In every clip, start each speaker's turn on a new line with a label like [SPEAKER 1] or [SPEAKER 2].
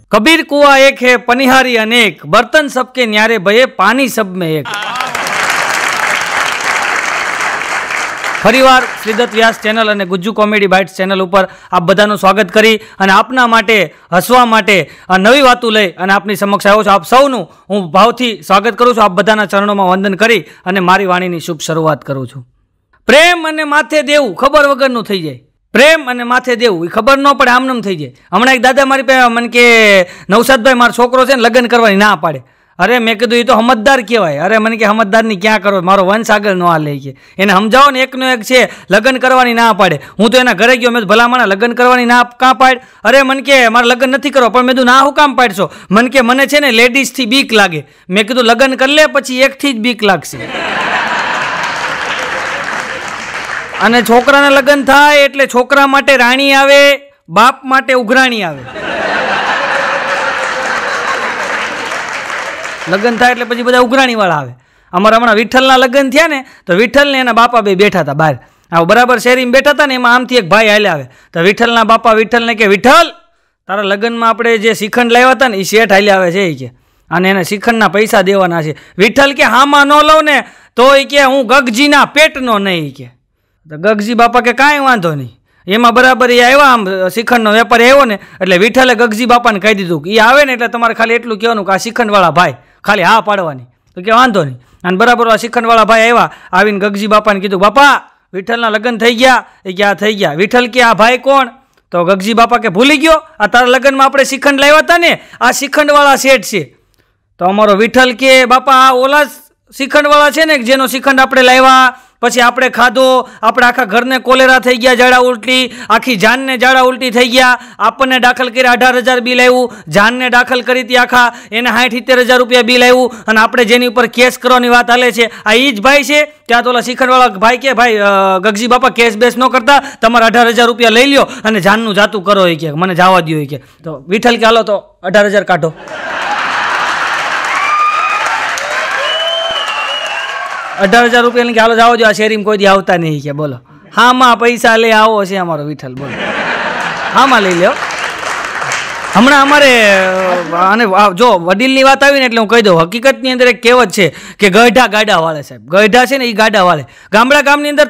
[SPEAKER 1] कबीर कुआं एक है पनिहारी अनेक, बर्तन सबके न्यारे भये पानी सब में एक। फरीवार श्रीदत्त व्यास चैनल और गुज्जू कॉमेडी बाइट्स चैनल पर आप बधाનું स्वागत करी અને આપના માટે હસવા માટે નવી વાતો લઈ અને આપની સમક્ષ આવ્યો છું। આપ સૌનું હું ભાવથી સ્વાગત કરું છું। આપ બધાના ચરણોમાં વંદન કરી અને મારી વાણીની શુભ શરૂઆત કરું છું। પ્રેમ અને માથે દેવું ખબર વગરનું થઈ જાય। પ્રેમ અને માથે દેવું એ ખબર ન પડે, આમનામ થઈ જાય। હમણાં એક દાદા મારી પાસે મને કે નવસાદભાઈ મારો છોકરો છે ને લગ્ન કરવાની ના પાડે। अरे मैं कीधु तो समझदार कहवाय। अरे मैंने कि समझदार नहीं क्या करो, मारो वंश आगे न आ ले एने समझाओ ने। एकनो एक छे लग्न करवानी ना पाड़े। हूँ तो एना घरे गयो, मैं भला माणा लग्न करवानी ना क्या पाड़। अरे मन के मारे लग्न नहीं करो, पण मैं ना हूँ काम पाड़शो। मन के मने छे ने लेडीज थी बीक लागे। मैं कीधु लग्न कर ले पछी एक थी ज बीक लागशे। अने छोकराना लग्न थाय एटले छोकरा माटे राणी आवे, बाप माटे उघराणी आवे। लग्न था एटले पछी बधा उघराणीवाळा आवे। अमारा हमणां विठ्ठलना लग्न थया ने तो विठ्ठल ने एना बापा बे बैठा था बाहर। आ बराबर शेरी में बैठा था ने एमां आमथी एक भाई हाल्या आवे तो विठ्ठलना बापा विठ्ठल ने के विठ्ठल तारा लग्न में आपणे जे श्रीखंड लाव्या हता ने ए शेठ हाल्या आवे छे के अने एने श्रीखंडना पैसा देवाना छे। विठ्ठल के हामा न लઉં ने तो ए के हूँ गगजीना पेटनो नहीं के। तो गगजी बापा के कांई वांधो नहीं। एमां बराबर ए आव्या आम श्रीखंडनो वेपारी आव्यो ने एटले विठ्ठले गगजी बापाने कही दीधुं के ए आवे ने एटले तमारे खाली एटલું કહેવાનું કે આ શ્રીખંડવાળા ભાઈ खाली हाँ पाड़वानी। तो क्या वांधो नहीं। अने बराबर आ श्रीखंडवाळा भाई आव्या आवीने गगजी बापाने कीधुं बापा विठ्ठलना लग्न थई गया। ए क्या थई गया। विठ्ठल के आ भाई कोण। तो गगजी बापा के भूली गयो, आ तारा लग्न में आपणे श्रीखंड लाव्या हता ने आ श्रीखंडवाळा सेठ छे। तो अमारो विठ्ठल के बापा आ ओला श्रीखंडवाळा छे ने जेनो श्रीखंड आपणे लाव्या पछी आपणे खाधो, आपणे आखा घरने कोलेरा थई गया, झाड़ा उल्टी, आखी जानने झाड़ा उल्टी थई गया। आपने दाखल कर्या 18,000 बिल आव्युं, जानने दाखल करी ती आखा एने 60-70,000 रुपया बिल आव्युं अने आपणे जेनी उपर केस करवानी वात हाले छे आ ई ज भाई छे। त्यां तो ओला श्रीखंडवाळा भाई के भाई गगजी बापा केस बेस न करता, तमारा 18,000 रुपया लई ल्यो अने जाननुं जातुं करो ए के मने जावा द्यो ए के। तो विठ्ठल के हालो तो 18,000 काढो। ₹18,000 रुपया के हालो जाओ जो आ शेरी में कोई दी आवता नहीं के। बोलो हाँ माँ पैसा ले आओ छे अमारो विठ्ठल। बोलो हाँ माँ लई लो। हमणां अमारे आने जो वडीलनी वात आवी ने एटले हूँ कही दऊं हकीकतनी अंदर एक कहेवत छे के गढा गाडा वाळे। साहेब गढा छे ने ई गाडा वाळे। गामड़ा गामनी अंदर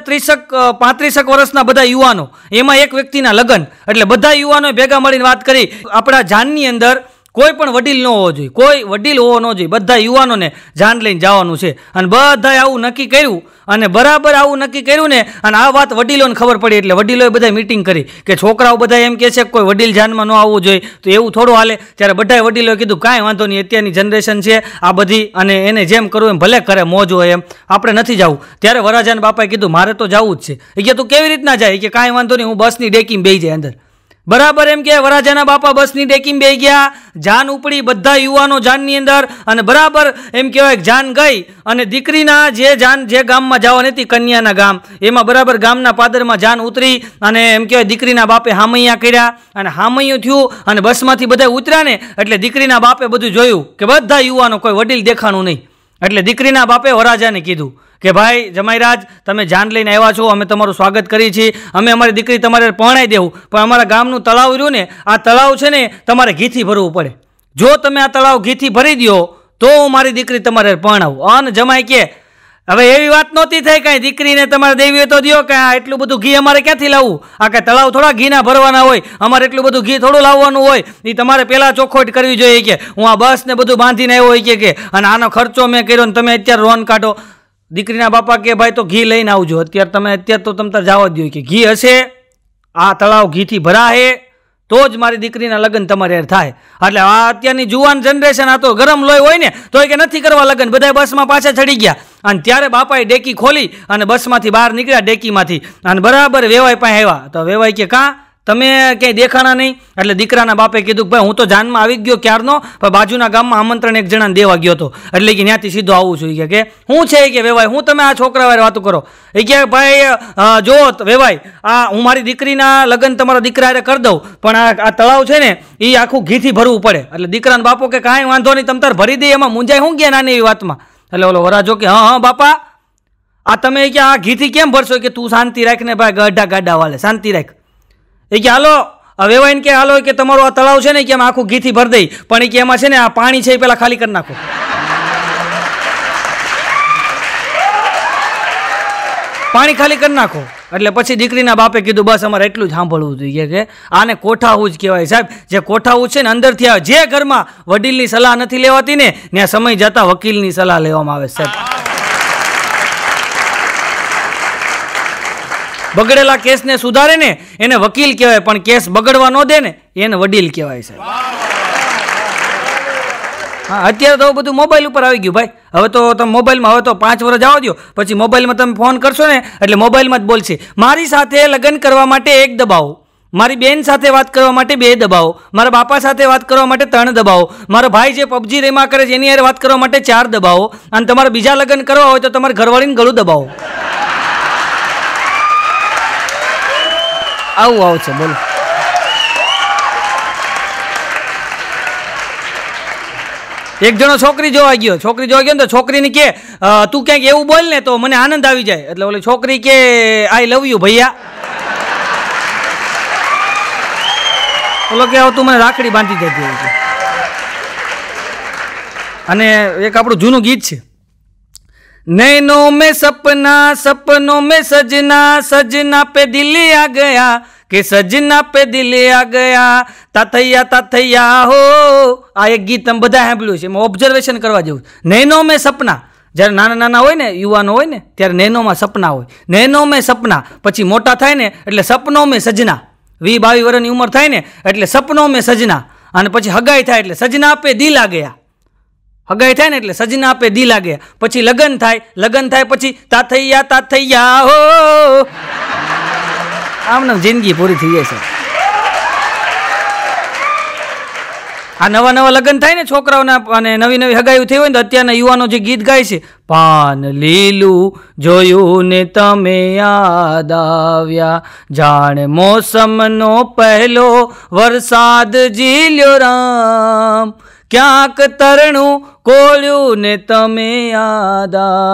[SPEAKER 1] 30-35 वर्षना बधा युवानो, एमां एक व्यक्तिना लग्न एटले बधा युवानोए भेगा मळीने वात करी आपणा जाननी अंदर कोई पण वडील न होवो जोईए, कोई वडील होवो न जोईए, बधा युवानोने जान लईने जवानुं छे। अने बधाए आवुं नक्की कर्युं अने बराबर आवुं नक्की कर्युं ने अने आ वात वडीलोने खबर पड़ी एटले वडीलोए बधाए मीटिंग करी के छोकराओ बधा एम कहे छे कोई वडील जानमा न आववुं जोईए तो एवुं थोडुं हाले। त्यारे बधाए वडीलोए कीधुं कांई वांधो नहीं, अत्यारनी जनरेशन छे आ बधी अने एने जेम करवुं एम भले करे, मोज होय एम, आपणे नथी जावुं। त्यारे वराजाना बापाए कीधुं मारे तो जावुं ज छे। ए के तू केवी रीतना जाय के कांई वांधो नहीं, हूँ बसनी डेकीमां बेही जाय अंदर। बराबर एम के वराजाना बापा बसनी डेकीमां बेही गया, जान उपड़ी बधा युवानो जाननी अंदर अने बराबर एम कहेवाय जान गई अने दीकरीना जे जान जे गाममां जवानी हती कन्याना गाम एमां बराबर गामना पादरमां जान उतरी अने एम कहेवाय दीकरीना बापे हामैया कर्या अने हामैયું थयुं अने बसमांथी बधा उतर्या ने एटले दीकरीना बापे बधुं जोयुं के बधा युवानो कोई वडील देखाणुं नहीं। एटले दीकरीना बापे वराजाने कीधुं के भाई जमाईराज तमे जान लईने आव्या छो, अमे तमारुं स्वागत करीए छीए, अमे अमारी दीकरी तमारे परणाई देवुं पण अमारा गामनुं तळाव रह्युं ने आ तळाव छे ने तमारे घीथी भरवुं पड़े। जो तमे आ तळाव घीथी भरी द्यो तो हूँ मारी दीकरी तमारे परणावुं। अने जमाई के हवे एवी वात नहोती थाय कांई दीकरीने तमारे देवी तो दियो के आ एटલું બધું ઘી અમારે ક્યાંથી લાવવું, આ કાંઈ તળાવ થોડા ઘીના ભરવાના હોય, અમારે એટલું બધું ઘી થોડું લાવવાનું હોય, એ તમારે પહેલાં ચોખ્ખોટ કરવી જોઈએ કે હું આ બસ ને બધું બાંધીને આવ્યો હોય કે અને આનો ખર્ચો મેં કર્યો ને તમે અત્યારે રોન કાઢો। દીકરીના બાપા કે ભાઈ તો ઘી લઈને આવજો, અત્યારે તમે અત્યારે તો તમ તાર જવા દો કે ઘી હશે આ તળાવ ઘીથી ભરાશે तो ज मारी दीकरीना लग्न तमारे हारे थाय। एटले आ अत्यारनी जुवान जनरेशन आ तो गरम लोही होय ने तो के नथी करवा लग्न, बधाय बसमां पाछा चढ़ी गया अने त्यारे बापाए डेकी खोली अने बसमांथी बहार निकळ्या डेकीमांथी अने बराबर वेवाई पासे आव्या। तो वेवाई के कां तमे क्यांय देखाणा नहीं। एटले दीकराना बापे कीधुं भाई हूँ तो जानमा आवी गयो क्यारनो, पण बाजुना गाममां आमंत्रण एक जणाने देवा गयो तो एटले के न्याथी सीधो आवुं छुं के हूँ छे के वेवाई हूँ तमे आ छोकरा वारे वातो करो। ए के भाई जो वेवाई आ हूँ मारी दीकरीना लग्न तमारा दीकरा हारे कर दऊं पण आ तळाव छे ने ई आखुं घीथी भरवुं पड़े। एटले दीकराना बापो के कांई वांधो नहीं, तम तार भरी दे, एमां मुंजाई हुं गया नानी एवी वातमां। एटले ओलो वराजो के हाँ हाँ बापा आ तमे के आ घीथी केम भरशो के तू शांति राख ने भाई गड्ढा गाड्डा वाले शांति राख। ए के हालो હવે એવાય કે હાલો કે તમારું આ તળાવ છે ને કે આમાં આખું ઘીથી ભરી દઈ, પણ કે એમાં છે ને આ પાણી છે એ પેલા ખાલી કરી નાખો. પાણી ખાલી કરી નાખો. એટલે પછી દીકરીના બાપે કીધું બસ અમારે એટલું જ સાંભળવું જોઈએ કે આને કોઠાવું જ કહેવાય સાહેબ. જે કોઠાવું છે ને અંદરથી આવે. જે ઘરમાં વડીલની સલાહ નથી લેવાતી ને ત્યાં સમય જતા વકીલની સલાહ લેવામાં આવે સાહેબ. બગડેલા કેસને સુધારે ને એને વકીલ કહેવાય, પણ કેસ બગડવા ન દે ને એને વડીલ કહેવાય સાહેબ. હા, અત્યારે તો બધું મોબાઈલ ઉપર આવી ગયું ભાઈ. હવે તો તમે મોબાઈલમાં, હવે તો 5 વર્ષ આવવા દો, પછી મોબાઈલમાં તમે ફોન કરશો ને એટલે મોબાઈલમાં જ બોલશે. મારી સાથે લગ્ન કરવા માટે 1 દબાવો, મારી બેન સાથે વાત કરવા માટે 2 દબાવો, મારા બાપા સાથે વાત કરવા માટે 3 દબાવો, મારો ભાઈ જે પબજી રેમા કરે છે એની હારે વાત કરવા માટે 4 દબાવો, અને તમારે બીજા લગ્ન કરવા હોય તો તમારે ઘરવાળીને ગળું દબાવો. આવું આવશે બોલો. એક જણો છોકરી જોવા ગયો ને તો છોકરીને કે તું ક્યાંક એવું બોલ ને તો મને આનંદ આવી જાય. એટલે ઓલી છોકરી કે આઈ લવ યુ ભૈયા. ઓલો કે તું મને રાખડી બાંધી દેતી હોય. અને એક આપણું જૂનું ગીત છે, नैनों में सपना सपनों में सजना सजना पे दिल आ गया કે સजना पे दिल आ गया તાથૈયા હો. આ એક ગીત તમે બધા સાંભળ્યું છે. એમાં ઓબ્ઝર્વેશન કરવા જેવું. નૈનો મેં સપના, જ્યારે નાના નાના હોય ને, યુવાનો હોય ને, ત્યારે નૈનોમાં સપના હોય. નૈનો મેં સપના, પછી મોટા થાય ને એટલે સપનો મેં સજના. 20-22 વર્ષની ઉંમર થાય ને એટલે સપનો મેં સજના. અને પછી હગાઈ થાય એટલે સजना पे दिल आ गया. હગાઈ થાય ને એટલે સજના पे दिल आ गया. પછી લગ્ન થાય પછી તાથૈયા હો. આમને જિંદગી પૂરી થઈ જાય છે. આ નવા લગ્ન થાય ને છોકરાઓના, અને નવી હગાઈ થઈ હોય ને તો અત્યારના યુવાનો જે ગીત ગાય છે, પાન લીલું જોયું ને તમે યાદ આવ્યા, જાણે મોસમનો પહેલો વરસાદ ઝીલ્યો રામ, ક્યાંક તરણું કોળ્યું ને તમે યાદ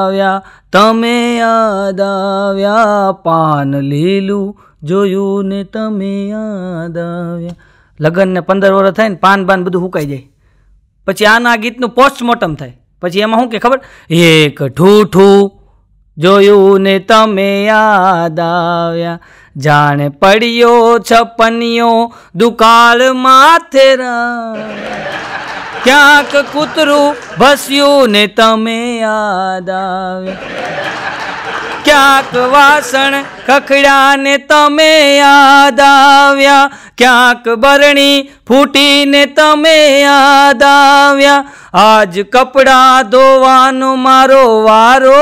[SPEAKER 1] આવ્યા, પાન લીલું જોયું ને તમે યાદ આવ્યા. લગ્ન ને 15 વર્ષ થાય ને પાન બધું હુકાઈ જાય. પછી આના ગીતનું પોસ્ટમોર્ટમ થાય. પછી એમાં શું કે ખબર, એક ઠૂઠું જોયું ને તમે યાદ આવ્યા, જાણે પડ્યો છપનિયો દુકાળ માથે રામ, ક્યાંક કૂતરું ભસ્યું ને તમે યાદ આવ્યા, ક્યાંક વાસણ ખખડ્યા ને તમે યાદ આવ્યા, ક્યાંક બરણી ફૂટીને તમે યાદ આવ્યા, આજ કપડાં ધોવાનો મારો વારો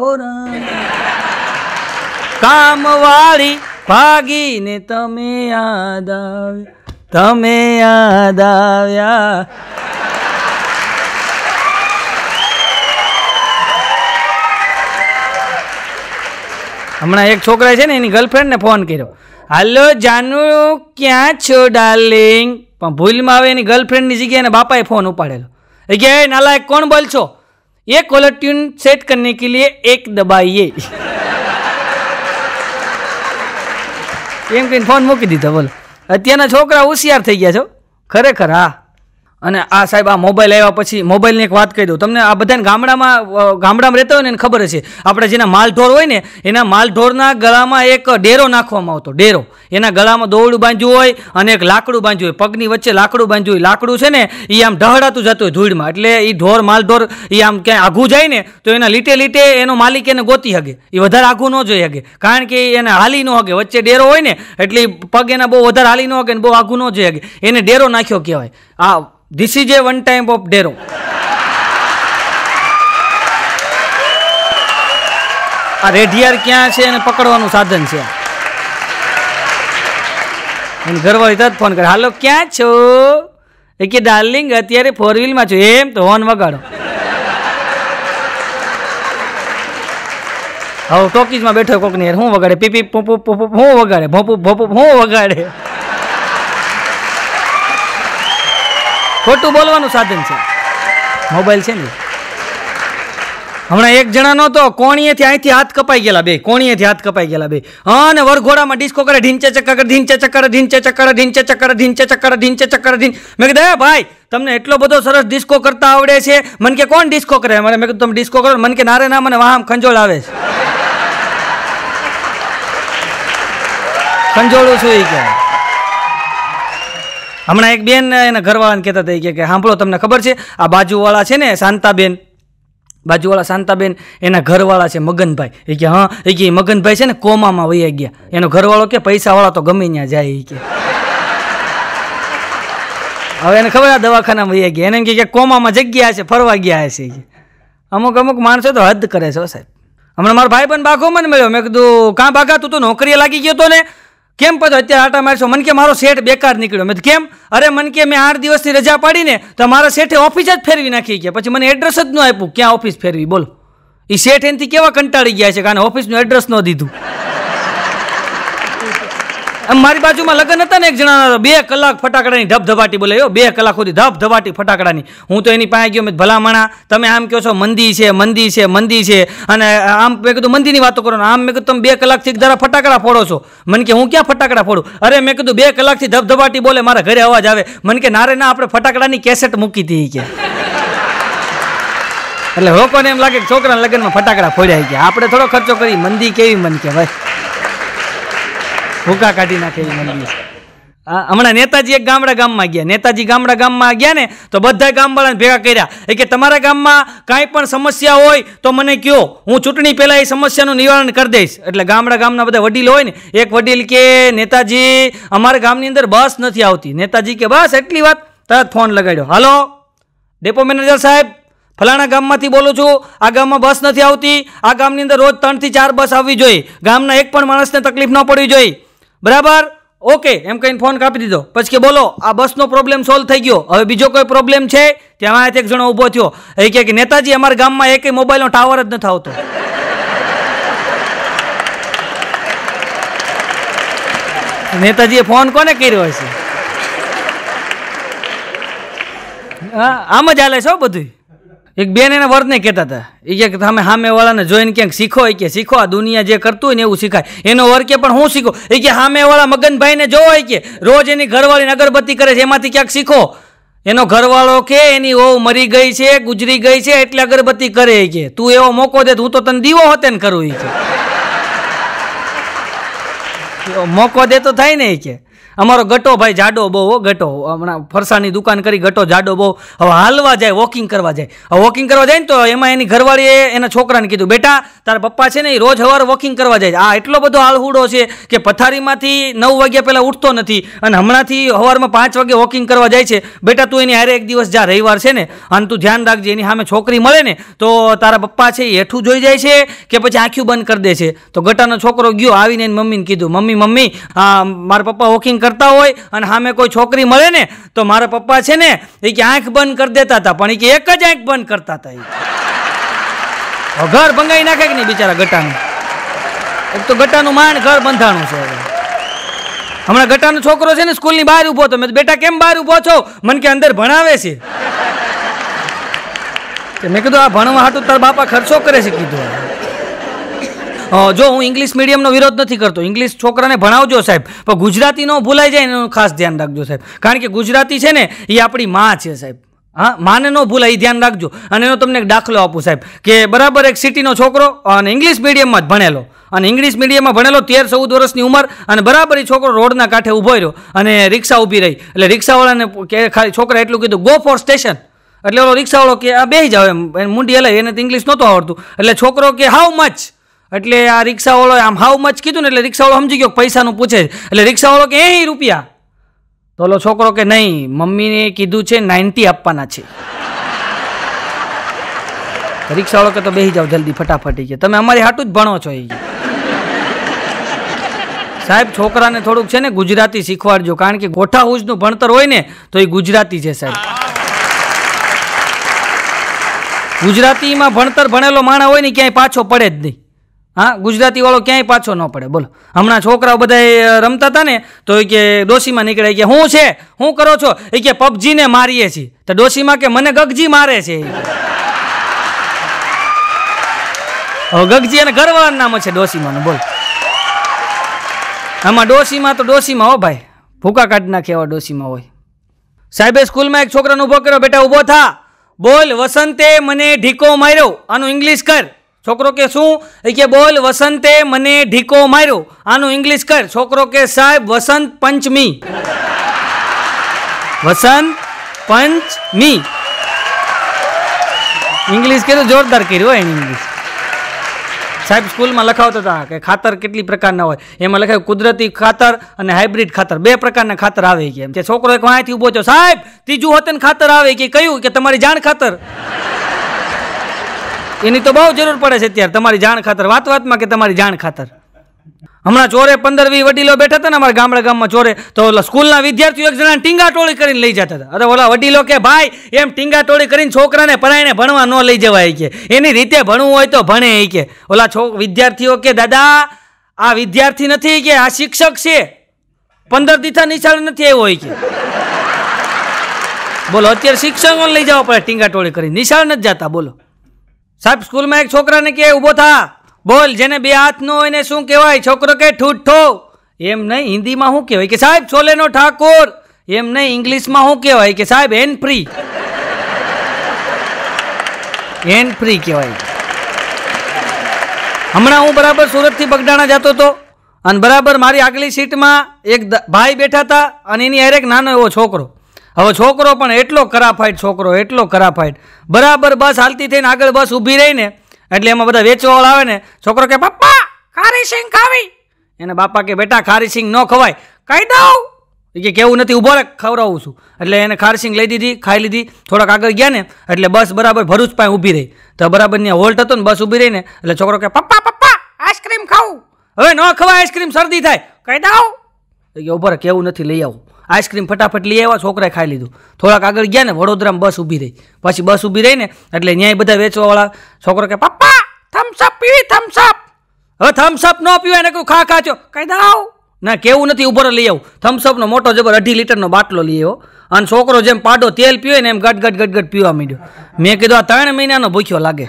[SPEAKER 1] કામવાળી ભાગીને તમે યાદ આવ્યા. હમણાં એક છોકરા છે ને એની ગર્લફ્રેન્ડને ફોન કર્યો, હાલો જાનુ ક્યાં છો ડાર્લિંગ, પણ ભૂલમાં આવે એની ગર્લફ્રેન્ડની જગ્યાએ બાપાએ ફોન ઉપાડેલો. એ કે નાલાયક કોણ બોલ છો, ये कॉलर ट्यून सेट करने के लिए 1 दबाइए. એમ કહીને ફોન મૂકી દીધો. બોલો, અત્યારના છોકરા હોશિયાર થઈ ગયા છો ખરેખર. હા, અને આ સાહેબ આ મોબાઈલ આવ્યા પછી મોબાઈલની એક વાત કહી દઉં તમને. આ બધાને ગામડામાં રહેતા હોય ને એને ખબર હશે, આપણે જેના માલઢોર હોય ને એના માલઢોરના ગળામાં એક ડેરો નાખવામાં આવતો. ડેરો, એના ગળામાં દોરડું બાંધ્યું હોય અને એક લાકડું બાંધ્યું હોય, પગની વચ્ચે લાકડું બાંધ્યું હોય. લાકડું છે ને એ આમ ઢહડાતું જતું હોય ધૂળમાં, એટલે એ માલઢોર એ આમ ક્યાંય આઘું જાય ને તો એના લીટે એનો માલિક એને ગોતી શકે. એ વધારે આઘું ન જોઈ શકે, કારણ કે એને હાલી ન શકે. વચ્ચે ડેરો હોય ને એટલે પગ એના બહુ વધારે હાલી ન શકે ને બહુ આઘું ન જોઈ શકે. એને ડેરો નાખ્યો કહેવાય. આ This is a one type of ડેરો. આ રેઢિયાર ક્યાં છે એને પકડવાનું સાધન છે. એને ઘરવાળી તરત ફોન કરે, હાલો ક્યાં છો? એ કે ડાર્લિંગ અત્યારે 4 વ્હીલમાં છો. એમ તો હોર્ન વગાડો. હવે ટોકીઝમાં બેઠો કોકની યાર, શું વગાડે? પીપી પૂપુ પૂપુ શું વગાડે? ભોપુ ભોપુ શું વગાડે? ખોટું બોલવાનું સાધન છે મોબાઈલ છે ને. હમણાં એક જણાનો તો કોણીએથી અહીંથી હાથ કપાઈ ગયેલા બે, કોણીએથી હાથ કપાઈ ગયેલા બે. અને વરઘોડામાં ડિસ્કો કરે, ઢીંચે ચક્કર ઢીંચે ચક્કર ઢીંચે ચક્કર ઢીંચે ચક્કર ઢીંચે ચક્કર ઢીંચે ચક્કર ઢીંચ. મેં કીધું હે ભાઈ તમને એટલો બધો સરસ ડિસ્કો કરતા આવડે છે? મને કે કોણ ડિસ્કો કરે? મને મેં કીધું તમે ડિસ્કો કરો. મને કે નારે ના, મને વાહમ ખંજોળ આવે છે, ખંજોળું છું એ કે. હમણાં એક બેન એના ઘરવાળાને કહેતા હતા કે સાંભળો તમને ખબર છે આ બાજુવાળા છે ને શાંતાબેન, બાજુવાળા શાંતાબેન એના ઘરવાળા છે મગનભાઈ. એ કે હા, એ કે મગનભાઈ છે ને કોમામાં વહી ગયા. એનો ઘરવાળો કે પૈસાવાળા તો ગમે ત્યાં જાય. એ કે હવે એને ખબર આ દવાખાનામાં વહી ગયા. એને એમ કે કોમામાં જગ્યા છે, ફરવા ગયા હશે. અમુક અમુક માણસો તો હદ કરે છે સાહેબ. હમણાં મારો ભાઈ પણ બાઘો મને મળ્યો. મેં કીધું કાં બાઘા તું તો નોકરીએ લાગી ગયો તો ને, કેમ પછી અત્યારે આટા મારશો? મને કે મારો શેઠ બેકાર નીકળ્યો. મેં કેમ? અરે મને કે મેં 8 દિવસની રજા પાડીને તો મારા શેઠે ઓફિસ જ ફેરવી નાખી ગયા. પછી મને એડ્રેસ જ ન આપ્યું ક્યાં ઓફિસ ફેરવી. બોલો એ શેઠ એનાથી કેવા કંટાળી ગયા છે કારણ ઓફિસનું એડ્રેસ ન દીધું. આમ મારી બાજુમાં લગ્ન હતા ને એક જણા, 2 કલાક ફટાકડાની ધબધબાટી બોલે. 2 કલાક સુધી ધબધબાટી ફટાકડાની. હું તો એની પાસે ગયો. મેં ભલામણા તમે આમ કહો છો મંદી છે મંદી છે મંદી છે, અને આમ મેં કીધું મંદીની વાતો કરો ને, આમ મેં કીધું તમે 2 કલાકથી જરા ફટાકડા ફોડો છો. મને કે હું ક્યાં ફટાકડા ફોડું? અરે મેં કીધું 2 કલાકથી ધબધબાટી બોલે, મારા ઘરે અવાજ આવે. મને કે નારે ના, આપણે ફટાકડાની કેસેટ મૂકી હતી કે. એટલે લોકોને એમ લાગે કે છોકરાના લગ્નમાં ફટાકડા ફોડ્યા ગયા. આપણે થોડો ખર્ચો કરી. મંદી કેવી? મન કે ભાઈ ભૂકા કાઢી નાખે એ મંદી. હમણાં નેતાજી એક ગામમાં ગયા. નેતાજી ગામમાં ગયા ને તો બધા ગામવાળાને ભેગા કર્યા. એ કે તમારા ગામમાં કાંઈ પણ સમસ્યા હોય તો મને કહો, હું ચૂંટણી પહેલાં એ સમસ્યાનું નિવારણ કરી દઈશ. એટલે ગામના બધા વડીલો હોય ને, એક વડીલ કે નેતાજી અમારા ગામની અંદર બસ નથી આવતી. નેતાજી કે બસ એટલી વાત? તરત ફોન લગાડ્યો. હાલો ડેપો મેનેજર સાહેબ, ફલાણા ગામમાંથી બોલું છું. આ ગામમાં બસ નથી આવતી. આ ગામની અંદર રોજ 3 થી 4 બસ આવવી જોઈએ. ગામના એક પણ માણસને તકલીફ ન પડવી જોઈએ. બરાબર? ઓકે એમ કહીને ફોન કાપી દીધો. પછી કે બોલો આ બસનો પ્રોબ્લેમ સોલ્વ થઈ ગયો, હવે બીજો કોઈ પ્રોબ્લેમ છે? ત્યાં એક જણો ઊભો થયો. એ કે નેતાજી અમારા ગામમાં એક મોબાઈલનો ટાવર જ નથી આવતો. નેતાજીએ ફોન કોને કર્યો હશે? આમ જ હાલે છે બધું. એક બેન એના વર્તને કહેતા હતા. એ કે તમે સામેવાળાને જોઈને ક્યાંક શીખો. એ કે શીખો, આ દુનિયા જે કરતું હોય ને એવું શીખાય. એનો વર્ગ કે પણ હું શીખો? એ કે સામેવાળા મગનભાઈને જોવો, કે રોજ એની ઘરવાળીને અગરબત્તી કરે છે, એમાંથી ક્યાંક શીખો. એનો ઘરવાળો કે એની વહુ મરી ગઈ છે, ગુજરી ગઈ છે, એટલે અગરબત્તી કરે. કે તું એવો મોકો દે, હું તો તને દીવો હોતે ને કરું. કે મોકો દે તો થાય ને. કે અમારો ગટો ભાઈ જાડો બહુ, ગટો હમણાં ફરસાની દુકાન કરી, ગટો જાડો બહુ. હવે હાલવા જાય, વોકિંગ કરવા જાય. હવે વોકિંગ કરવા જાય ને તો એમાં એની ઘરવાળીએ એના છોકરાને કીધું, બેટા તારા પપ્પા છે ને એ રોજ સવારે વોકિંગ કરવા જાય. આ એટલો બધો હાલહુડો છે કે પથારીમાંથી 9 વાગ્યા પહેલાં ઉઠતો નથી, અને હમણાંથી સવારમાં 5 વાગે વોકિંગ કરવા જાય છે. બેટા તું એની હારે એક દિવસ જા, રવિવાર છે ને, અને તું ધ્યાન રાખજે. એની સામે છોકરી મળે ને તો તારા પપ્પા છે એ હેઠું જોઈ જાય છે કે પછી આંખ્યું બંધ કરી દે છે. તો ગટાનો છોકરો ગયો, આવીને એની મમ્મીને કીધું, મમ્મી મારા પપ્પા વોકિંગ કરતા હોય અને સામે કોઈ છોકરી મળે ને તો મારા પપ્પા છે ને એ કે આંખ બંધ કરી દેતા હતા, પણ એ કે એક જ આંખ બંધ કરતા હતા. ઘર ભંગાઈ નાખે કે નહીં બિચારા ગટાનું? એક તો ગટાનું માંડ ઘર બંધાણું છે. હમણાં ગટાનો છોકરો છે ને સ્કૂલની બહાર ઊભો હતો. મેં બેટા કેમ બહાર ઊભો છો? મને કે અંદર ભણાવે છે. મેં કીધું આ ભણવા હાટું તારા બાપા ખર્ચો કરે છે. કીધું જો હું ઇંગ્લિશ મીડિયમનો વિરોધ નથી કરતો, ઇંગ્લિશ છોકરાને ભણાવજો સાહેબ, પણ ગુજરાતી ન ભૂલાઈ જાય એનું ખાસ ધ્યાન રાખજો સાહેબ. કારણ કે ગુજરાતી છે ને એ આપણી માં છે સાહેબ. હા, માને ન ભૂલાય એ ધ્યાન રાખજો. અને એનો તમને એક દાખલો આપું સાહેબ, કે બરાબર એક સિટીનો છોકરો અને ઇંગ્લિશ મીડિયમમાં જ ભણેલો, અને ઇંગ્લિશ મીડિયમમાં ભણેલો 13-14 વર્ષની ઉંમર, અને બરાબર એ છોકરો રોડના કાંઠે ઊભો રહ્યો અને રિક્ષા ઊભી રહી. એટલે રિક્ષાવાળાને ખાલી છોકરા એટલું કીધું, ગો ફોર સ્ટેશન. એટલે ઓલો રિક્ષાવાળો કે આ બેસી જાવ, એમ મુંડી હલાય. એને તો ઇંગ્લિશ નહોતું આવડતું. એટલે છોકરો કે હાઉ મચ? એટલે આ રિક્ષાવાળો આમ હાઉ મચ કીધું ને એટલે રિક્ષાવાળો સમજી ગયો પૈસાનું પૂછે. એટલે રિક્ષાવાળો કે 80 રૂપિયા. તો ઓલો છોકરો કે નહીં, મમ્મીને કીધું છે 90 આપવાના છે. રિક્ષાવાળો કે તો બેસી જાઓ જલ્દી ફટાફટ. કે તમે અમારી હાટું જ ભણો છો. એ સાહેબ છોકરાને થોડુંક છે ને ગુજરાતી શીખવાડજો, કારણ કે ગોઠા હુજનું ભણતર હોય ને તો એ ગુજરાતી છે સાહેબ. ગુજરાતીમાં ભણતર ભણેલો માણસ હોય ને ક્યાંય પાછો પડે જ નહીં. હા, ગુજરાતી વાળો ક્યાંય પાછો ન પડે. બોલો હમણાં છોકરાઓ બધા રમતા હતા ને તો એ કે ડોશીમાં નીકળે કે શું છે, શું કરો છો? એ કે પબજીને મારીએ છીએ. તો ડોશીમાં કે મને ગગજી મારે છે. હવે ગગજી અને ઘરવાળાનું નામ છે ડોસીમાનું, બોલ. આમાં ડોસીમાં તો ડોસીમાં હો ભાઈ, ભૂકા કાઢી નાખે એવા ડોસીમાં હોય. સાહેબે સ્કૂલમાં એક છોકરાને ઊભો કર્યો, બેટા ઊભો થા, બોલ વસંતે મને ઢીકો માર્યો. આનું ઇંગ્લિશ કર. છોકરો કે શું? એ કે બોલ વસંતે મને ઢીકો માર્યો. આનું ઇંગ્લિશ કર. છોકરો કે સાહેબ વસંત પંચમી. વસંત પંચમી ઇંગ્લિશ કર્યું, જોરદાર કર્યું હોય ઇંગ્લિશ. સાહેબ સ્કૂલમાં લખાવતા હતા કે ખાતર કેટલી પ્રકારના હોય, એમાં લખાયું કુદરતી ખાતર અને હાઇબ્રિડ ખાતર, 2 પ્રકારના ખાતર આવે કે. એમ છોકરો એક વાંથી ઊભો થયો, સાહેબ ત્રીજું હોતન ખાતર આવે કે. કયું? કે તમારી જાણ ખાતર. એની તો બહુ જરૂર પડે છે અત્યારે, તમારી જાણ ખાતર. વાતમાં કે તમારી જાણ ખાતર. હમણાં ચોરે 15-20 વડીલો બેઠા હતા ને અમારા ગામમાં ચોરે, તો ઓલા સ્કૂલના વિદ્યાર્થીઓ એક જણા ટીંગા ટોળી કરીને લઈ જતા હતા. અરે ઓલા વડીલો કે ભાઈ એમ ટીંગા ટોળી કરીને છોકરાને પરાઈને ભણવા ન લઈ જવાય કે, એની રીતે ભણવું હોય તો ભણે કે. ઓલા વિદ્યાર્થીઓ કે દાદા આ વિદ્યાર્થી નથી કે આ શિક્ષક છે, 15 દીથા નિશાળ નથી આવ્યો હોય કે. બોલો અત્યારે શિક્ષકો લઈ જવા પડે ટીંગા ટોળી કરીને, નિશાળ નથી જતા. બોલો સાહેબ સ્કૂલમાં એક છોકરાને કે ઊભો થા, બોલ જેને 2 હાથ ન હોય ને શું કહેવાય? છોકરો કે ઠૂઠો. એમ નહીં, હિન્દીમાં શું કહેવાય? કે સાહેબ છોલેનો ઠાકોર. એમ નહીં, ઇંગ્લિશમાં શું કહેવાય? કે સાહેબ હેન્ડ ફ્રી. હેન્ડ ફ્રી કહેવાય. હમણાં હું બરાબર સુરતથી બગડાણા જતો હતો અને બરાબર મારી આગલી સીટમાં એક ભાઈ બેઠા હતા અને એની હારે એક નાનો એવો છોકરો. હવે છોકરો પણ એટલો કરાફાઈટ છોકરો, એટલો કરાફાઈટ. બરાબર બસ હાલતી થઈને આગળ બસ ઊભી રહીને એટલે એમાં બધા વેચવાવાળા આવે ને, છોકરો કે પપ્પા ખારી સિંગ ખાવી. એને બાપા કે બેટા ખારી સિંગ ન ખવાય. કહી દઉં કે કેવું નથી, ઊભો રે ખવડાવું છું. એટલે એને ખારી સિંગ લઈ દીધી, ખાઈ લીધી. થોડાક આગળ ગયા ને એટલે બસ બરાબર ભરૂચ પાસે ઊભી રહી. તો બરાબર ત્યાં હોલ્ટ હતો ને, બસ ઊભી રહી ને એટલે છોકરો કે પપ્પા પપ્પા આઈસ્ક્રીમ ખાવું. હવે ન ખવાય આઈસ્ક્રીમ, શરદી થાય. કહી દઉં કે ઊભો રે કેવું નથી, લઈ આવું. આઈસ્ક્રીમ ફટાફટ લઈ આવ્યા, છોકરાએ ખાઈ લીધું. થોડાક આગળ ગયા ને વડોદરામાં બસ ઊભી રહી. પછી બસ ઊભી રહી ને એટલે ન્યાય બધા વેચવાવાળા. છોકરો કે પપ્પા થમ્સઅપ પીવી, થમ્સઅપ. હવે થમ્સઅપ ન પીવાય ને કહું ખા ખાચો. કહી દઉં ના કેવું નથી, ઊભો લઈ આવું. થમ્સઅપનો મોટો જબર 2.5 લીટરનો બાટલો લઈ આવ્યો અને છોકરો જેમ પાડો તેલ પીવે ને એમ ગટ પીવા માંડ્યો. મેં કીધું આ 3 મહિનાનો ભૂખ્યો લાગે.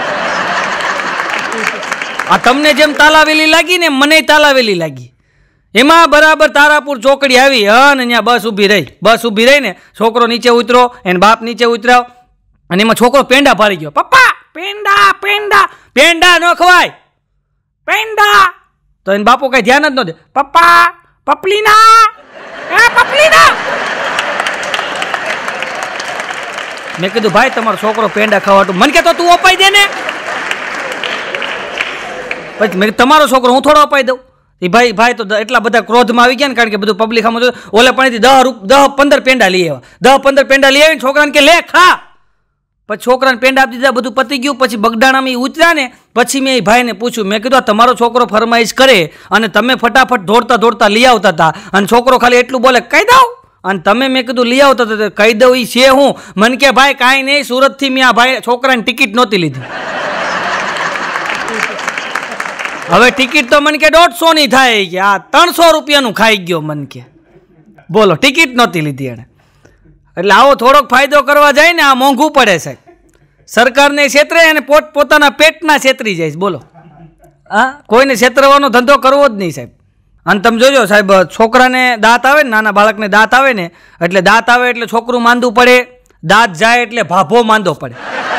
[SPEAKER 1] આ તમને જેમ તાલાવેલી લાગી ને મને તાલાવેલી લાગી. એમાં બરાબર તારાપુર ચોકડી આવી અને ત્યાં બસ ઊભી રહી. બસ ઊભી રહી ને છોકરો નીચે ઉતરો, એને બાપ નીચે ઉતર્યો અને એમાં છોકરો પેંડા પાડી ગયો. પપ્પા પેંડા પેંડા. પેંડા ન ખવાય, પેંડા. તો એને બાપુ કઈ ધ્યાન જ ન દે. પપ્પા પપલીના, પપલીના. મેં કીધું ભાઈ તમારો છોકરો પેંડા ખાવાતું. મને કહેતો તું અપાઈ દે ને. પછી મેં તમારો છોકરો હું થોડો અપાઈ દઉં. એ ભાઈ તો એટલા બધા ક્રોધમાં આવી ગયા ને, કારણ કે બધું પબ્લિક આમાં ઓલે પાણીથી 10-15 પેંડા લઈ આવ્યા. 10-15 પેંડા લઈ આવીને છોકરાને કે લે ખા. પછી છોકરાને પેંડા આપી દીધા, બધું પતી ગયું. પછી બગડાણામાં ઉતર્યા ને પછી મેં એ ભાઈને પૂછ્યું, મેં કીધું તમારો છોકરો ફરમાઈશ કરે અને તમે ફટાફટ દોડતા લઈ આવતા હતા અને છોકરો ખાલી એટલું બોલે કહી દઉં, અને તમે મેં કીધું લઈ આવતા હતા કહી દઉં એ છે હું? મને કે ભાઈ કાંઈ નહીં, સુરતથી મેં આ ભાઈ છોકરાની ટિકિટ નહોતી લીધી. હવે ટિકિટ તો મને કે 150ની થાય કે આ 300 રૂપિયાનું ખાઈ ગયો. મને કે બોલો ટિકિટ નહોતી લીધી એણે. એટલે આવો થોડોક ફાયદો કરવા જાય ને આ મોંઘું પડે સાહેબ. સરકારને છેતરે અને પોતાના પેટના છેતરી જાય. બોલો હા, કોઈને છેતરવાનો ધંધો કરવો જ નહીં સાહેબ. અને તમે જોજો સાહેબ, છોકરાને દાંત આવે ને, નાના બાળકને દાંત આવે ને એટલે દાંત આવે એટલે છોકરું માંદું પડે, દાંત જાય એટલે ભાભો માંદો પડે,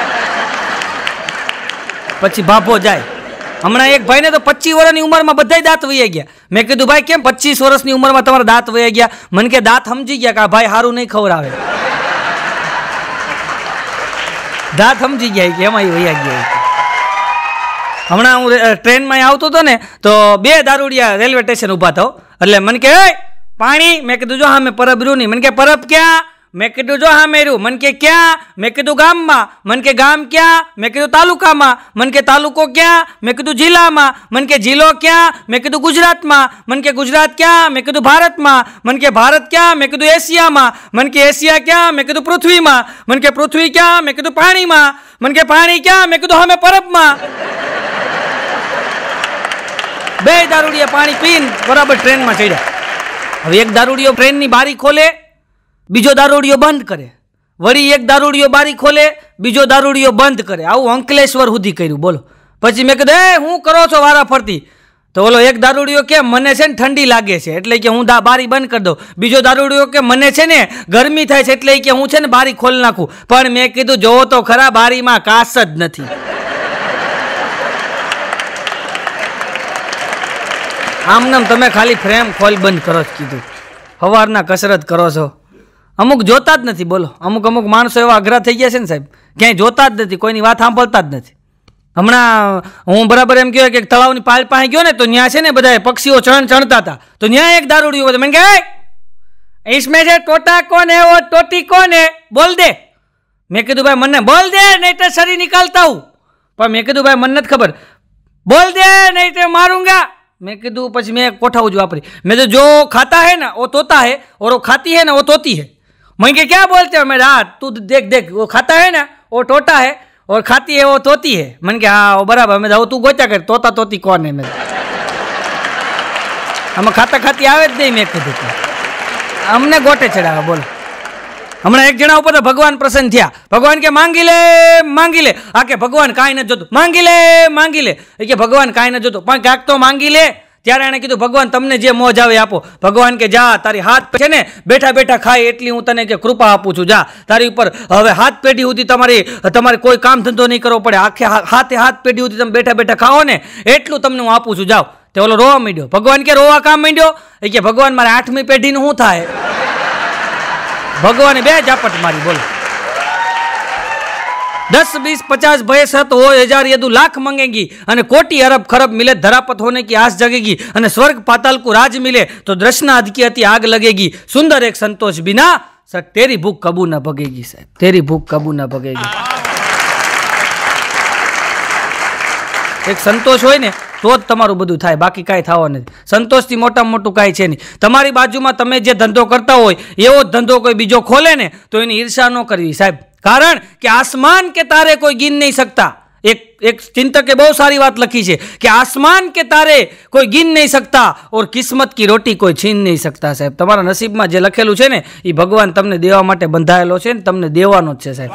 [SPEAKER 1] પછી ભાભો જાય. હમણાં એક ભાઈને તો 25 વર્ષની ઉંમરમાં બધા દાંત વહી ગયા. મેં કીધું ભાઈ કેમ 25 વર્ષની ઉંમરમાં તમારા દાંત વહી ગયા? મને કે દાંત સમજી ગયા કે આ ભાઈ સારું નહીં ખવડાવે. દાંત સમજી ગયા કે એમાં વહી ગયા. હમણાં હું ટ્રેનમાં આવતો હતો ને તો 2 દારૂડિયા રેલવે સ્ટેશન ઊભા થયો. એટલે મને કે પાણી. મેં કીધું જો હા મેં પરબ રહ્યું નહીં. મને કે પરબ ક્યાં? મેં કીધું જો હા મેં રહ્યું. મને કે ક્યાં? મેં કીધું ગામમાં. મને કે ગામ ક્યાં? મેં કીધું તાલુકામાં. મને કે તાલુકો ક્યાં? મેં કીધું જિલ્લામાં. મને કે જિલ્લો ક્યાં? મેં કીધું ગુજરાતમાં. મને કે ગુજરાત ક્યાં? મેં કીધું ભારતમાં. મને કે ભારત ક્યાં? મેં કીધું એશિયામાં. મને કે એશિયા ક્યાં? મેં કીધું પૃથ્વીમાં. મને કે પૃથ્વી ક્યાં? મેં કીધું પાણીમાં. મને કે પાણી ક્યાં? મેં કીધું અમે પરબમાં. 2 દારૂડિયા પાણી પીને બરાબર ટ્રેનમાં ચડ્યા. હવે એક દારૂડિયો ટ્રેનની બારી ખોલે, બીજો દારૂડિયો બંધ કરે, વળી એક દારૂડિયો બારી ખોલે, બીજો દારૂડિયો બંધ કરે. આવું અંકલેશ્વર સુધી કર્યું. બોલો પછી મેં કીધું એ હું કરો છો વારા ફરતી? તો ઓલો એક દારૂડિયો કે મને છે ને ઠંડી લાગે છે એટલે કે હું બારી બંધ કરી દઉં. બીજો દારૂડિયો કે મને છે ને ગરમી થાય છે એટલે કે હું છે ને બારી ખોલી નાખું. પણ મેં કીધું જોવો તો ખરા, બારીમાં કાચ જ નથી. આમનામ તમે ખાલી ફ્રેમ ખોલ બંધ કરો જ કીધું. સવારના કસરત કરો છો, અમુક જોતા જ નથી. બોલો, અમુક માણસો એવા અઘરા થઈ ગયા છે ને સાહેબ, ક્યાંય જોતા જ નથી, કોઈની વાત સાંભળતા જ નથી. હમણાં હું બરાબર એમ કહેવાય કે તળાવની પાળ પાસે ગયો ને તો ત્યાં છે ને બધા પક્ષીઓ ચણતા હતા. તો ત્યાં એક દારૂડિયો મને કહે इसमें से टोटा कौन है वो टोटी कौन है बोल दे. મેં કીધું ભાઈ મને બોલ દે નહીં તો શરીર નિકાલતા હું. પણ મેં કીધું ભાઈ મને નથી ખબર, બોલ દે નહીં તો માरूंगा. મેં કીધું પછી મેં કોઠાઉજ વાપરી. મેં તો જો खाता है ना वो तोता है और वो खाती है ना वो तोती है. मैं कि क्या बोलते हो? मैं रात तू देख वो खाता है ना वो टोटा है और खाती है वो तोती है. मन के हाँ वो बराबर. मैं તું ગોત્યા કર તોતા તોતી કોણ હે? મેં આમાં ખાતા ખાતી આવે જ નહીં. મેં કીધું અમને ગોટે ચડાવે. બોલો, હમણાં એક જણા ઉપર તો ભગવાન પ્રસન્ન થયા. ભગવાન કે માંગી લે. આ કે ભગવાન કાંઈ નથી જોતું, માંગી લે. એ કે ભગવાન કાંઈ નથી જોતું પણ ક્યાંક તો માંગી લે. ત્યારે એણે કીધું ભગવાન તમને જે મોજ આવે આપો. ભગવાન કે જા તારી હાથ છે ને બેઠા બેઠા ખાય એટલી હું તને કે કૃપા આપું છું. જા તારી ઉપર હવે હાથ પેઢી સુધી તમારે કોઈ કામ ધંધો નહીં કરવો પડે. આખે હાથ પેઢી સુધી તમે બેઠા બેઠા ખાઓ ને એટલું તમને હું આપું છું. જાઓ. તે ઓલો રોવા માંડ્યો. ભગવાન કે રોવા કામ માંડ્યો? એ કે ભગવાન મારે 8મી પેઢીનું શું થાય? ભગવાને 2 ઝાપટ મારી. બોલો, 10 20 50 भय सत हो 1000 यदु लाख मंगेगी અને कोटि अरब खरब मिले धरापत होने की आस जगेगी અને स्वर्ग पाताल को राज मिले तो दृष्णा अधकी अति आग लगेगी सुंदर एक संतोष बिना सर तेरी भूख कबू न भगेगी. साहब तेरी भूख कबू न भगेगी. एक संतोष હોય ને તો જ તમારું બધું થાય, બાકી કાંઈ થવા નથી. સંતોષથી મોટામાં મોટું કાંઈ છે નહીં. તમારી બાજુમાં તમે જે ધંધો કરતા હોય એવો જ ધંધો કોઈ બીજો ખોલે ને તો એની ઈર્ષા ન કરવી સાહેબ. કારણ કે आसमान के तारे कोई गिन नहीं सकता. एक चिंतके बहुत सारी बात लखी है कि आसमान के तारे कोई गिन नहीं सकता और किस्मत की रोटी कोई छीन नहीं सकता. साहेब તમારા નસીબમાં જે લખેલું છે ને એ ભગવાન તમને દેવા માટે બંધાયેલો છે ને તમને દેવાનો જ છે સાહેબ.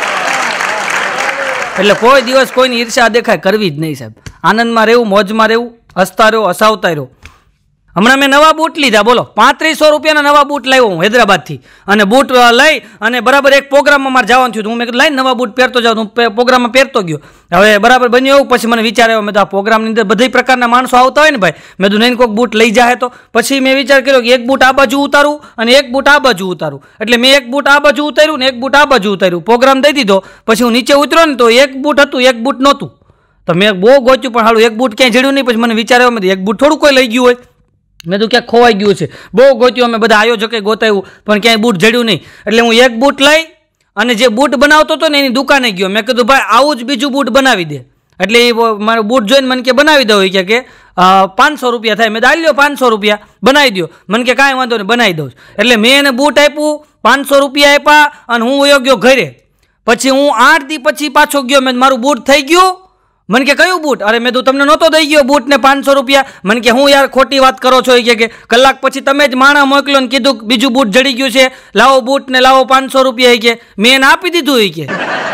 [SPEAKER 1] એટલે કોઈ દિવસ કોઈની ઈર્ષા દેખાય કરવી જ નહીં સાહેબ. આનંદમાં રહેવું, મોજમાં રહેવું, હસતા રહો, હસાવતા રહો. હમણાં મેં નવા બૂટ લીધા. બોલો, 3500 રૂપિયાના નવા બૂટ લાવ્યો હું હૈદરાબાદથી. અને બૂટ લઈ અને બરાબર એક પ્રોગ્રામમાં મારે જવાનું થયું. હું મેં કીધું લાઈને નવા બૂટ પહેરતો જાઉં. હું પ્રોગ્રામમાં પહેરતો ગયો. હવે બરાબર બન્યું એવું. પછી મને વિચાર આવ્યો, મેં તો આ પ્રોગ્રામની અંદર બધી પ્રકારના માણસો આવતા હોય ને ભાઈ, મેં તો નહીં કોઈક બૂટ લઈ જાય તો. પછી મેં વિચાર કર્યો કે એક બૂટ આ બાજુ ઉતારું અને એક બૂટ આ બાજુ ઉતારું. એટલે મેં એક બૂટ આ બાજુ ઉતાર્યું ને એક બૂટ આ બાજુ ઉતાર્યું. પ્રોગ્રામ દઈ દીધો. પછી હું નીચે ઉતર્યો ને તો એક બૂટ હતું, એક બૂટ નહોતું. તો મેં બહુ ગોચ્યું પણ હાલું એક બૂટ ક્યાંય જડ્યું નહીં. પછી મને વિચાર આવ્યો, મેં એક બૂટ થોડું કોઈ લઈ ગયું હોય. મેં તો ક્યાંક ખોવાઈ ગયું છે. બહુ ગોત્યું, અમે બધા આયોજકે ગોતાવ્યું પણ ક્યાંય બૂટ જડ્યું નહીં. એટલે હું એક બૂટ લઈ અને જે બૂટ બનાવતો હતો ને એની દુકાને ગયો. મેં કીધું ભાઈ આવું જ બીજું બૂટ બનાવી દે. એટલે એ મારું બૂટ જોઈને મને કે બનાવી દો. કે 500 રૂપિયા થાય. મેં દાલ્યો 500 રૂપિયા બનાવી દો. મને કે કાંઈ વાંધો નહીં બનાવી દઉં. એટલે મેં એને બૂટ આપ્યું, 500 રૂપિયા આપ્યા અને હું વયો ગયો ઘરે. પછી હું 8 દી પછી પાછો ગયો. મેં મારું બૂટ થઈ ગયું. મને કે કયું બૂટ? અરે મેં તો તમને નહોતો દઈ ગયો બૂટ ને 500 રૂપિયા. મને કે હું યાર ખોટી વાત કરો છો. કે કલાક પછી તમે જ માણા મોકલ્યો ને કીધું બીજું બૂટ જડી ગયું છે, લાવો બૂટ ને લાવો 500 રૂપિયા. કે મેં એને આપી દીધું. કે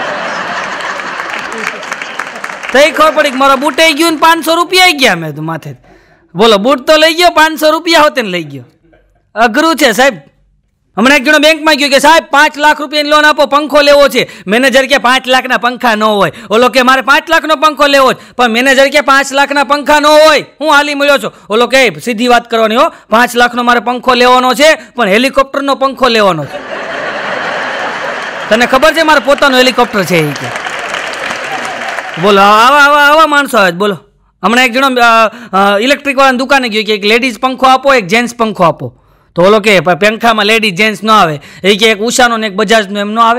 [SPEAKER 1] તઈ ખબર પડી કે મારા બૂટ આવી ગયું ને 500 રૂપિયા આવી ગયા. મેં તો માથે બોલો બૂટ તો લઈ ગયો, 500 રૂપિયા હોતે ને લઈ ગયો. અઘરું છે સાહેબ. હમણાં એક જણો બેંકમાં ગયો કે સાહેબ 5 લાખ રૂપિયાની લોન આપો, પંખો લેવો છે. મેનેજર કે 5 લાખના પંખા ન હોય. ઓલો કે મારે 5 લાખનો પંખો લેવો છે. પણ મેનેજર કે 5 લાખના પંખા ન હોય. હું હાલી મળ્યો છો. ઓલો કે સીધી વાત કરવાની હો, 5 લાખનો મારે પંખો લેવાનો છે પણ હેલિકોપ્ટરનો પંખો લેવાનો છે. તને ખબર છે મારે પોતાનો હેલિકોપ્ટર છે. એ કે બોલો આવા માણસો આવે. બોલો, હમણાં એક જણો ઇલેક્ટ્રિક વાળાની દુકાને ગયો કે એક લેડીઝ પંખો આપો, એક જેન્ટ્સ પંખો આપો. તો ઓલો કે પંખામાં લેડીઝ જેન્ટ્સ ન આવે. એ કે એક ઉષાનો ને એક બજાજનો એમ ન આવે.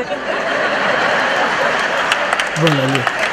[SPEAKER 1] બોલો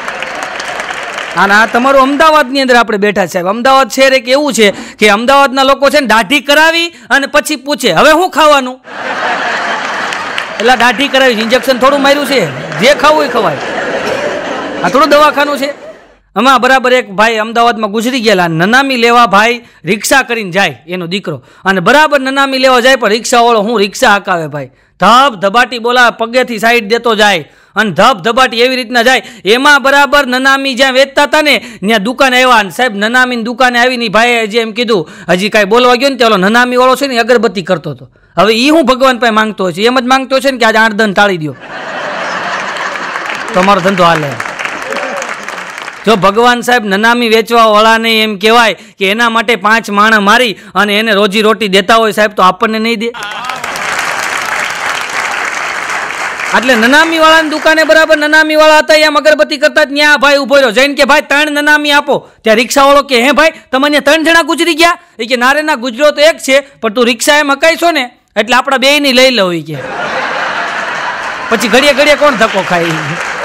[SPEAKER 1] આ તમારું અમદાવાદની અંદર આપણે બેઠા સાહેબ. અમદાવાદ શહેર એક એવું છે કે અમદાવાદના લોકો છે ને દાઢી કરાવી અને પછી પૂછે હવે શું ખાવાનું. એટલે દાઢી કરાવી, ઇન્જેક્શન થોડું માર્યું છે, જે ખાવું એ ખવાય. આ થોડું દવાખાનું છે. આમાં બરાબર એક ભાઈ અમદાવાદમાં ગુજરી ગયેલા. નનામી લેવા ભાઈ રિક્ષા કરીને જાય એનો દીકરો. અને બરાબર નનામી લેવા જાય પણ રિક્ષાવાળો હું રિક્ષા હકાવે ભાઈ. ધબ ધબાટી બોલાવે, પગેથી સાઈડ દેતો જાય અને ધબધબાટી એવી રીતના જાય. એમાં બરાબર નનામી જ્યાં વેચતા હતા ને ત્યાં દુકાને આવ્યા ને સાહેબ નનામીની દુકાને આવીને ભાઈએ હજી એમ કીધું, હજી કાંઈ બોલવા ગયો ને તે ઓલો નનામી વાળો છે ને અગરબત્તી કરતો હતો. હવે એ હું ભગવાન પાસે માંગતો હોય છે, એમ જ માંગતો છે ને કે આજે 8 ટાળી દો તમારો ધંધો હાલે. જો ભગવાન સાહેબ નનામી વેચવા વાળાને એમ કહેવાય કે એના માટે 5 માણા મારી અને એને રોજી રોટી દેતા હોય સાહેબ, તો આપણને નહીં દે? એટલે નનામી વાળાની દુકાને બરાબર નનામી વાળા હતા, એમ અગરબત્તી કરતા ત્યાં ભાઈ ઉભો રહ્યો. જઈને કે ભાઈ 3 નનામી આપો. ત્યાં રિક્ષા વાળો કે હે ભાઈ તમને 3 જણા ગુજરી ગયા? એ કે નારે ના, ગુજરો તો એક છે, પણ તું રિક્ષા એમ હકાઈશો ને એટલે આપણા બેયની લઈ લો. કે પછી ઘડીએ ઘડીએ કોણ ધક્કો ખાય?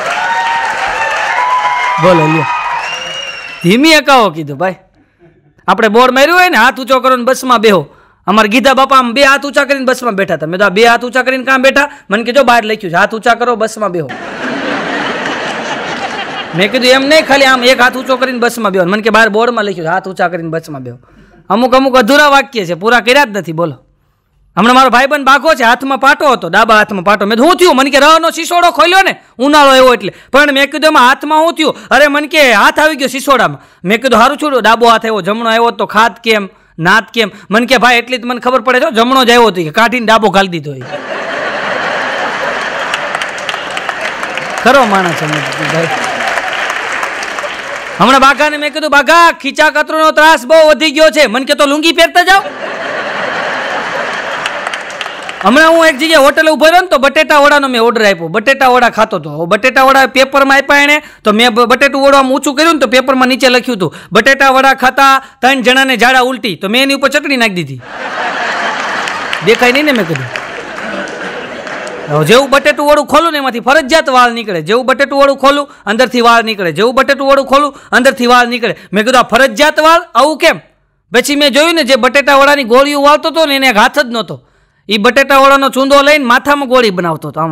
[SPEAKER 1] બોલો લ્યો, ધીમી હકાવો કીધું ભાઈ. આપણે બોર્ડ માર્યું હોય ને હાથ ઊંચો કરો ને બસમાં બેહો. અમારા ગીધા બાપા આમ 2 હાથ ઊંચા કરીને બસમાં બેઠા હતા. મેં તો 2 હાથ ઊંચા કરીને કામ બેઠા? મને કીધું બહાર લખ્યું છે હાથ ઊંચા કરો બસમાં બેહો. મેં કીધું એમ નહીં, ખાલી આમ 1 હાથ ઊંચો કરીને બસમાં બેહો. મને કે બહાર બોર્ડમાં લખ્યું હાથ ઊંચા કરીને બસમાં બેહો. અમુક અધૂરા વાક્ય છે, પૂરા કર્યા જ નથી. બોલો, હમણાં મારો ભાઈબંધ બાઘો છે, હાથમાં પાટો હતો, ડાબા હાથમાં પાટો. મેં શું થયું? મને કે રવાનો શીશોડો ખોલ્યો ને, ઉનાળો એવો એટલે. પણ મેં કીધું એમાં હાથમાં શું થયું? અરે મને કે હાથ આવી ગયો શીશોડામાં. મેં કીધું સારું છોડ્યો, ડાબો હાથ આવ્યો, જમણો આવ્યો તો ખાત કેમ નાત કેમ? મને કે ભાઈ એટલી જ મને ખબર પડે છે, જમણો જ આવ્યો હતો, કાઢીને ડાબો ઘાલી દીધો. ખરો માણસ ભાઈ. હમણાં બાઘાને મેં કીધું બાઘા ખીચા કતરોનો ત્રાસ બહુ વધી ગયો છે. મને કે તો લુંગી પહેરતા જાઓ. હમણાં હું એક જગ્યાએ હોટલે ઉભો રહ્યો ને તો બટેટા વડાનો મેં ઓર્ડર આપ્યો. બટેટા વડા ખાતો હતો. બટેટા વડા પેપરમાં આપ્યા એને, તો મેં બટેટું વડું આમ ઊંચું કર્યું ને તો પેપરમાં નીચે લખ્યું હતું બટેટા વડા ખાતા 3 જણાને ઝાડા ઉલટી. તો મેં એની ઉપર ચટણી નાખી દીધી. દેખાય નહીં ને? મેં કીધું જેવું બટેટું વડું ખોલું ને એમાંથી ફરજિયાત વાળ નીકળે. જેવું બટેટું વડું ખોલું અંદરથી વાળ નીકળે. જેવું બટેટું વડું ખોલું અંદરથી વાળ નીકળે. મેં કીધું આ ફરજિયાત વાળ આવું કેમ? પછી મેં જોયું ને જે બટેટા વડાની ગોળીઓ વાળતો હતો ને એને એક હાથ જ નહોતો. એ બટેટા વડાનો ચૂંદો લઈને માથામાં ગોળી બનાવતો હતો.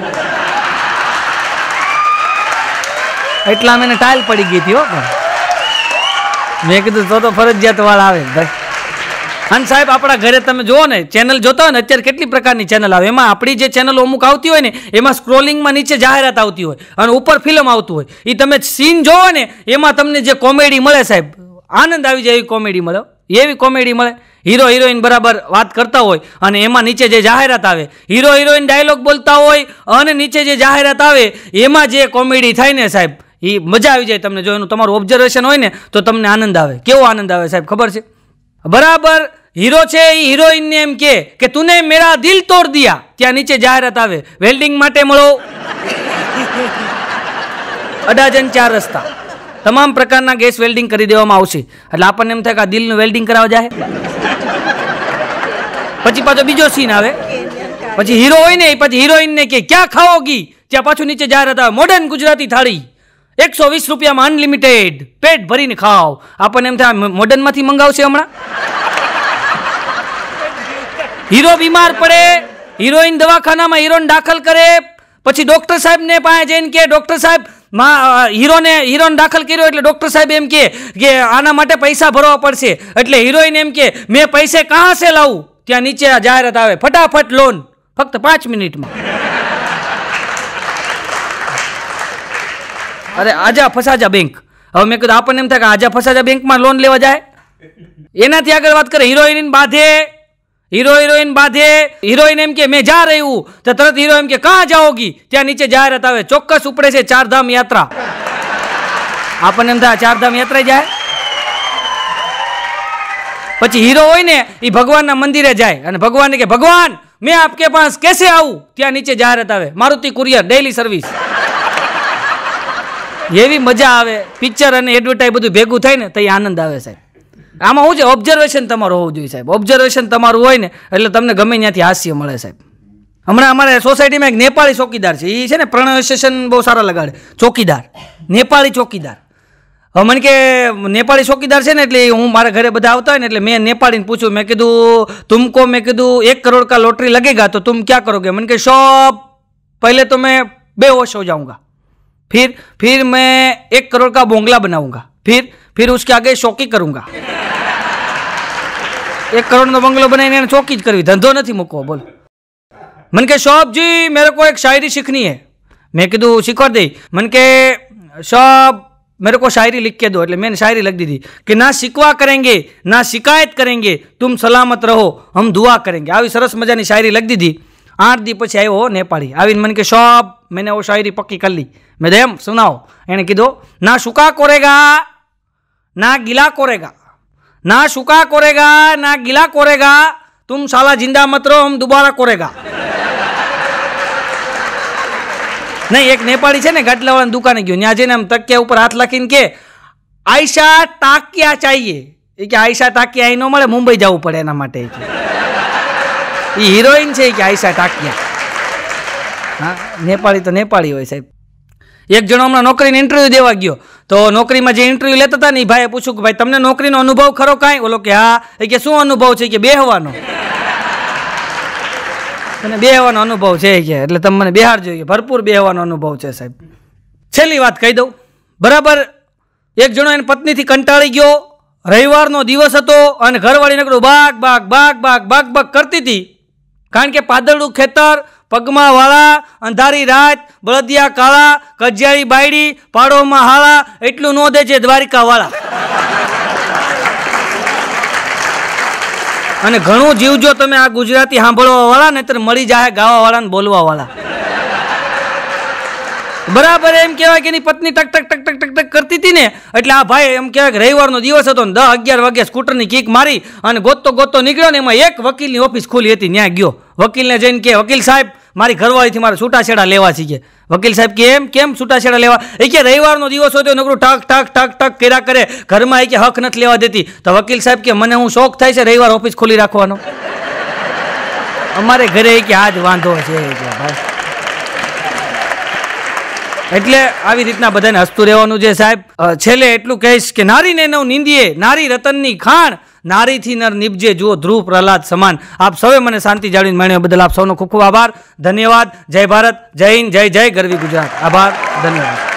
[SPEAKER 1] એટલા મને ટાઈલ પડી ગઈ હતી. મેં કીધું તો ફરજિયાત વાળ આવે ભાઈ. અને સાહેબ આપણા ઘરે તમે જુઓ ને, ચેનલ જોતા હોય ને અત્યારે કેટલી પ્રકારની ચેનલ આવે. એમાં આપણી જે ચેનલો અમુક આવતી હોય ને એમાં સ્ક્રોલિંગમાં નીચે જાહેરાત આવતી હોય અને ઉપર ફિલ્મ આવતું હોય. એ તમે સીન જોવો ને એમાં તમને જે કોમેડી મળે સાહેબ, આનંદ આવી જાય એવી કોમેડી મળે. એવી કોમેડી મળે. હીરો હિરોઈન બરાબર વાત કરતા હોય અને એમાં નીચે જે જાહેરાત આવે, હીરો હિરોઈન ડાયલોગ બોલતા હોય અને નીચે જે જાહેરાત આવે એમાં જે કોમેડી થાય ને સાહેબ, એ મજા આવી જાય તમને. જો એનું તમારું ઓબ્ઝર્વેશન હોય ને તો તમને આનંદ આવે. કેવો આનંદ આવે સાહેબ ખબર છે? બરાબર હીરો છે એ હિરોઈનને એમ કે તુને મેરા દિલ તોડ દિયા, ત્યાં નીચે જાહેરાત આવે વેલ્ડિંગ માટે મળો અડાજણ 4 રસ્તા, તમામ પ્રકારના ગેસ વેલ્ડિંગ કરી દેવામાં આવશે. એટલે આપણને એમ થાય કે આ દિલનું વેલ્ડિંગ કરાવવા જાય. પછી પાછો બીજો સીન આવે, પછી હીરો હોય ને પછી હિરોઈનને કે ક્યાં ખાઓગી, ત્યાં પાછું નીચે જાહેરાત આવે મોડર્ન ગુજરાતી થાળી 120 રૂપિયામાં અનલિમિટેડ, પેટ ભરીને ખાઓ. આપણને એમ થાય મોડર્નમાંથી મંગાવશે હમણાં. હીરો બીમાર પડે, હિરોઈન દવાખાનામાં હીરોને દાખલ કરે, પછી ડોક્ટર સાહેબને પાસે જઈને કે ડોક્ટર સાહેબ હીરોને દાખલ કર્યો એટલે ડોક્ટર સાહેબ એમ કે આના માટે પૈસા ભરવા પડશે. એટલે હિરોઈન એમ કે મેં પૈસે કહા સે લાવું, ત્યાં નીચે જાહેરાત આવે ફટાફટ લોન ફક્ત 5 મિનિટમાં. અરે આજા ફસાજા બેંક. હવે મેં કીધું આપણને એમ થાય કે આજા ફસાજા બેંકમાં લોન લેવા જાય. એનાથી આગળ વાત કરે હિરોઈન બાંધે, હિરોઈન એમ કે મેં જા રહી હું, તો તરત હીરો એમ કે કહાં જાઓગી, ત્યાં નીચે જાહેરાત આવે ચોક્કસ ઉપડે છે 4 ધામ યાત્રા. આપણને એમ થાય 4 ધામ યાત્રા જાય. પછી હીરો હોય ને એ ભગવાનના મંદિરે જાય અને ભગવાનને કે ભગવાન મેં આપકે પાસ કેસે આવું, ત્યાં નીચે જાહેરાત આવે મારુતિ કુરિયર ડેલી સર્વિસ. એવી મજા આવે. પિક્ચર અને એડવર્ટાઈઝ બધું ભેગું થાય ને તો એ આનંદ આવે સાહેબ. આમાં શું છે ઓબ્ઝર્વેશન તમારું હોવું જોઈએ સાહેબ. ઓબ્ઝર્વેશન તમારું હોય ને એટલે તમને ગમે ત્યાંથી હાસ્ય મળે સાહેબ. હમણાં અમારે સોસાયટીમાં એક નેપાળી ચોકીદાર છે. એ છે ને પ્રોનાઉન્સિએશન બહુ સારા લગાડે. ચોકીદાર, નેપાળી ચોકીદાર. હવે મને કે નેપાળી ચોકીદાર છે ને એટલે હું મારા ઘરે બધા આવતા હોય ને એટલે મેં નેપાળીને પૂછ્યું, મેં કીધું તુમકો, મેં કીધું 1 કરોડ કા લોટરી लगेगा तो तुम क्या करोगे? मैंने कहा शॉप पहले तो मैं बेहोश हो जाऊंगा, फिर मैं 1 करोड़ का बोंगला बनाऊंगा, फिर उसके आगे शौकी करूंगा. 1 करोड़ बंगलो बनाई चौकी ज करवी, धंधो नहीं मुको. बोल. मैंने कहा शॉप जी मेरे को एक शायरी सीखनी है. मैं कीधु शिकवा दे मन के सब मेरे को शायरी लिख के दो એટલે मैंने शायरी लिख दी थी कि ना शिकवा करेंगे ना शिकायत करेंगे तुम सलामत रहो हम दुआ करेंगे। આવી સરસ મજાની શાયરી લખી દીધી। 8 દી પછી આવ્યો નેપાળી આવીને મને કે सब मैंने वो शायरी पक्की कर ली। मैं एम सुनाओ એને કીધો ना शुका कोरेगा ना गिला कोरेगा ना शुका कोरेगा ना गिला कोरेगा तुम साला जिंदा मत रहो हम दोबारा कोरेगा। नहीं एक नेपाली है ने गाटलावाळानी दुकाने गयो न्या जईने आम तकिया ऊपर हाथ लाखीने के आयशा टाकिया चाहिए ए के आयशा टाकिया અહીં नो मळे मुंबई जवुं पड़े एना माटे ई हीरोइन छे के आयशा टाकिया। हाँ नेपाली तो नेपाली होय साहेब। एक जणो हमणां नौकरीनी इंटरव्यू देवा गयो तो नौकरीमां जे इंटरव्यू लेता हता ने भाईए पूछ्युं के भाई तमने नौकरीनो अनुभव खरो कांई? ओलो के हाँ ए के शुं अनुभव छे के बेहવાનો तने बेहવાનો अनुभव छे के એટલે તમે મને બેહાડજો કે ભરપૂર બેહવાનો અનુભવ છે સાહેબ। છેલ્લી વાત કહી દઉં બરાબર। એક જણો એની પત્નીથી કંટાળી ગયો રવિવારનો દિવસ હતો અને ઘરવાળી નકડું બાગ બાગ બાગ બાગ બાગ બાગ કરતી હતી કારણ કે પાદળું ખેતર પગમાં વાળા અંધારી રાત બળદિયા કાળા કજિયાળી બાયડી પાડોમાં હાળા એટલું નો દે છે દ્વારિકા વાળા અને ઘણું જીવજો તમે આ ગુજરાતી સાંભળવા વાળા નહીતર મળી જાય ગાવા વાળા ને બોલવા વાળા। बराबर एम कहवाय कि पत्नी टक टक टक टक टक टक करती थी ने एटले आ भाई एम कहवाय कि रविवारनो दिवस हतो 10-11 वागे स्कूटरनी किक मारी अने गोततो गोततो निकळ्यो ने एमां एक वकीलनी ऑफिस खुली हती न्या गयो। वकीलने जईने के वकील साहेब मारी घरवाळीथी मारे छूटाछेड़ा लेवा छे। वकील साहेब के एम केम छूटाछेड़ा लेवा? ए के रविवारनो दिवस होतो नकरू टक टक टक टक कर्या करे घरमां ए के हक नथी लेवा देती। तो वकील साहेब के मने हुं शौक थाय छे रविवार ऑफिस खोली राखवानो अमारे घरे के आज वांधो छे भाई। એટલે આવી રીતના બધાને હસતું રહેવાનું છે સાહેબ। છેલ્લે એટલું કહીશ કે નારીને નવ નિંદીએ નારી રતનની ખાણ નારીથી નર નિપજે જુઓ ધ્રુવ પ્રહલાદ સમાન। આપ સૌએ મને શાંતિ જાળવીને માણ્યા બદલ આપ સૌનો ખૂબ ખૂબ આભાર, ધન્યવાદ। જય ભારત, જય હિન્દ, જય જય ગરવી ગુજરાત। આભાર, ધન્યવાદ।